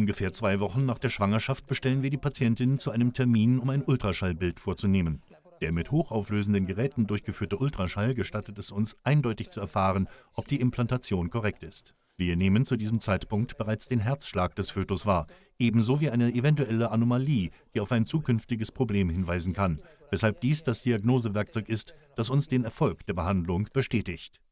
Ungefähr 2 Wochen nach der Schwangerschaft bestellen wir die Patientin zu einem Termin, um ein Ultraschallbild vorzunehmen. Der mit hochauflösenden Geräten durchgeführte Ultraschall gestattet es uns, eindeutig zu erfahren, ob die Implantation korrekt ist. Wir nehmen zu diesem Zeitpunkt bereits den Herzschlag des Fötus wahr, ebenso wie eine eventuelle Anomalie, die auf ein zukünftiges Problem hinweisen kann, weshalb dies das Diagnosewerkzeug ist, das uns den Erfolg der Behandlung bestätigt.